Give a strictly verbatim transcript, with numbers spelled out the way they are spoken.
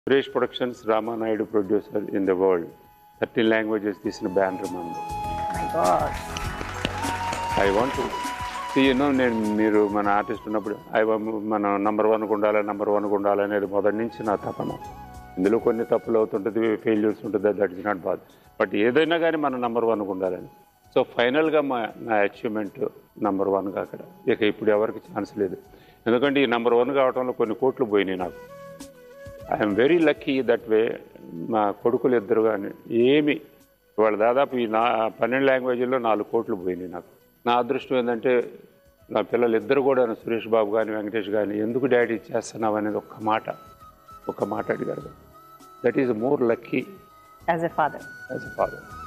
Suresh Productions, Ramanaidu producer in the world. thirteen languages తీసిన banner మంది. My God. I want to see, you know, నేను మీరు మన artist ఉన్నప్పుడు I మన నంబర్ వన్కు ఉండాలి నంబర్ వన్కు ఉండాలి అనేది మొదటి నుంచి నా తపన. ఇందులో కొన్ని తప్పులు అవుతుంటుంది, ఫెయిల్యూర్స్ ఉంటుంది, that is not bad. But ఏదైనా కానీ మన నంబర్ వన్కు ఉండాలని. సో ఫైనల్గా మా నా అచీవ్మెంట్ నంబర్ వన్గా అక్కడ. ఇక ఇప్పుడు ఎవరికి ఛాన్స్ లేదు, ఎందుకంటే ఈ నంబర్ వన్ కావడంలో కొన్ని కోట్లు పోయినాయి నాకు. I'm very lucky that way. మా కొడుకులు ఇద్దరు కానీ ఏమి వాళ్ళు దాదాపు ఈ నా పన్నెండు లాంగ్వేజ్లో నాలుగు కోట్లు పోయినాయి నాకు. నా అదృష్టం ఏంటంటే నా పిల్లలు ఇద్దరు కూడా సురేష్ బాబు కానీ వెంకటేష్ కానీ ఎందుకు డాడీ చేస్తున్నావు అనేది ఒక్క మాట ఒక్క మాట అడిగారు. That is more lucky As a father. As a father.